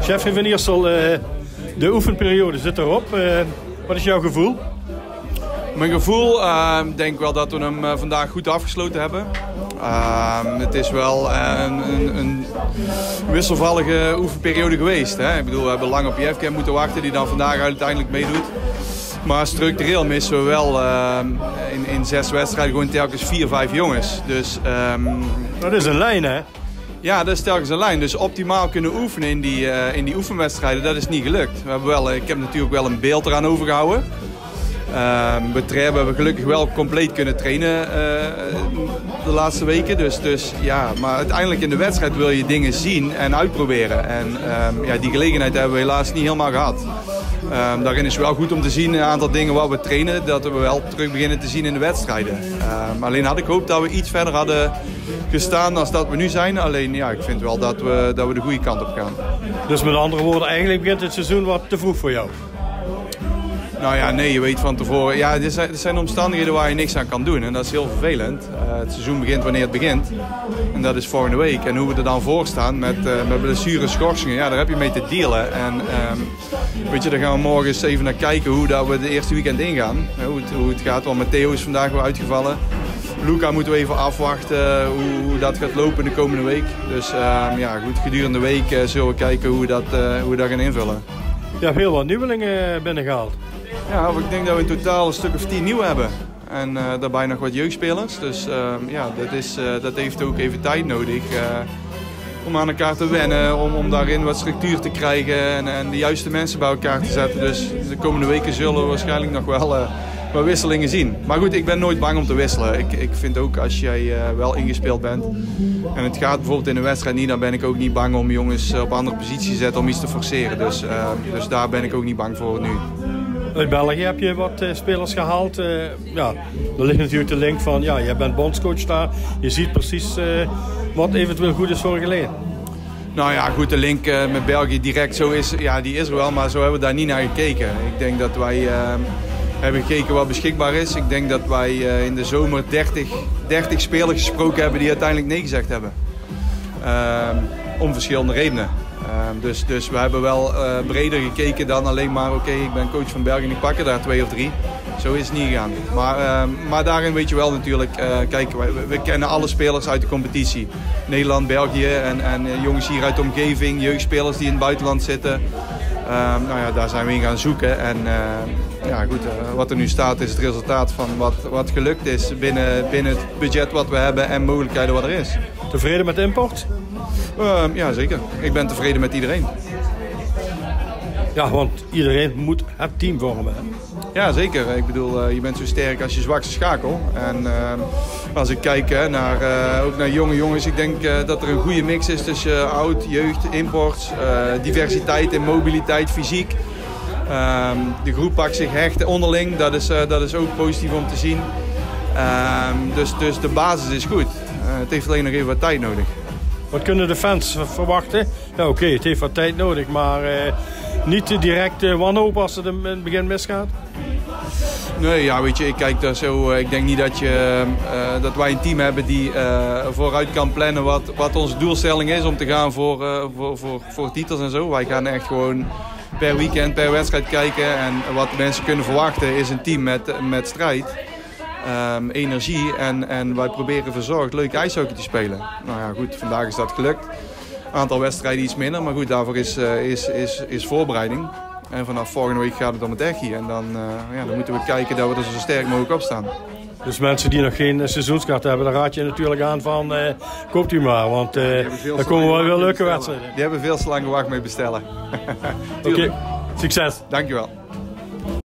Chef van Iersel, de oefenperiode zit erop. Wat is jouw gevoel? Mijn gevoel, ik denk wel dat we hem vandaag goed afgesloten hebben. Het is wel een wisselvallige oefenperiode geweest. Hè? Ik bedoel, we hebben lang op Jefke moeten wachten die dan vandaag uiteindelijk meedoet. Maar structureel missen we wel in 6 wedstrijden gewoon telkens 4, 5 jongens. Dus, dat is een lijn, hè? Ja, dat is telkens een lijn. Dus optimaal kunnen oefenen in die oefenwedstrijden, dat is niet gelukt. Ik heb natuurlijk wel een beeld eraan overgehouden. We hebben gelukkig wel compleet kunnen trainen de laatste weken. Dus ja, maar uiteindelijk in de wedstrijd wil je dingen zien en uitproberen. En die gelegenheid hebben we helaas niet helemaal gehad. Daarin is wel goed om te zien een aantal dingen wat we trainen, dat we wel terug beginnen te zien in de wedstrijden. Alleen had ik gehoopt dat we iets verder hadden gestaan dan dat we nu zijn. Alleen ja, ik vind wel dat we de goede kant op gaan. Dus met andere woorden, eigenlijk begint het seizoen wat te vroeg voor jou? Nou ja, nee, je weet van tevoren. Ja, er zijn omstandigheden waar je niks aan kan doen en dat is heel vervelend. Het seizoen begint wanneer het begint en dat is volgende week. En hoe we er dan voor staan met blessures, schorsingen, ja, daar heb je mee te dealen. En weet je, daar gaan we morgen eens even naar kijken hoe dat we de eerste weekend ingaan. Hoe het gaat, want Matteo is vandaag weer uitgevallen. Luca moeten we even afwachten hoe dat gaat lopen de komende week. Dus ja, goed, gedurende de week zullen we kijken hoe we dat gaan invullen. Je hebt heel wat nieuwelingen binnengehaald. Ja, ik denk dat we in totaal een stuk of 10 nieuwe hebben. En daarbij nog wat jeugdspelers. Dus ja, dat heeft ook even tijd nodig om aan elkaar te wennen. Om daarin wat structuur te krijgen en de juiste mensen bij elkaar te zetten. Dus de komende weken zullen we waarschijnlijk nog wel wat wisselingen zien. Maar goed, ik ben nooit bang om te wisselen. Ik vind ook als jij wel ingespeeld bent en het gaat bijvoorbeeld in een wedstrijd niet, dan ben ik ook niet bang om jongens op andere posities te zetten om iets te forceren. Dus daar ben ik ook niet bang voor nu. Uit België heb je wat spelers gehaald. Ja, er ligt natuurlijk de link van, ja, jij bent bondscoach daar. Je ziet precies wat eventueel goed is voor geleen. Nou ja, goed, de link met België direct, die is er wel, maar zo hebben we daar niet naar gekeken. Ik denk dat wij hebben gekeken wat beschikbaar is. Ik denk dat wij in de zomer 30 spelers gesproken hebben die uiteindelijk nee gezegd hebben. Om verschillende redenen. Dus we hebben wel breder gekeken dan alleen maar oké, ik ben coach van België en ik pak er daar 2 of 3. Zo is het niet gegaan. Maar daarin weet je wel natuurlijk, kijk, we kennen alle spelers uit de competitie. Nederland, België en jongens hier uit de omgeving, jeugdspelers die in het buitenland zitten. Nou ja, daar zijn we in gaan zoeken. En ja, goed, wat er nu staat is het resultaat van wat gelukt is binnen het budget wat we hebben en mogelijkheden wat er is. Tevreden met de import? Ja, zeker. Ik ben tevreden met iedereen. Ja, want iedereen moet het team vormen. Hè? Ja, zeker. Ik bedoel, je bent zo sterk als je zwakste schakel. En als ik kijk ook naar jonge jongens, ik denk dat er een goede mix is tussen oud, jeugd, import, diversiteit en mobiliteit, fysiek. De groep pakt zich hecht onderling, dat is ook positief om te zien. Dus de basis is goed. Het heeft alleen nog even wat tijd nodig. Wat kunnen de fans verwachten? Ja, oké, het heeft wat tijd nodig, maar niet direct wanhoop als het in het begin misgaat? Nee, ja, weet je, ik kijk daar zo. Ik denk niet dat wij een team hebben die vooruit kan plannen wat onze doelstelling is om te gaan voor titels en zo. Wij gaan echt gewoon per weekend, per wedstrijd kijken. En wat mensen kunnen verwachten is een team met strijd. Energie en wij proberen verzorgd leuk ijshockey te spelen. Nou ja, goed, vandaag is dat gelukt. Een aantal wedstrijden iets minder, maar goed, daarvoor is voorbereiding. En vanaf volgende week gaat het om het echtje. En dan moeten we kijken dat we er zo sterk mogelijk op staan. Dus mensen die nog geen seizoenskaart hebben, daar raad je natuurlijk aan van koopt u maar. Want dan komen wel weer leuke wedstrijden. Die hebben veel te lang gewacht met bestellen. Oké, succes. Dankjewel.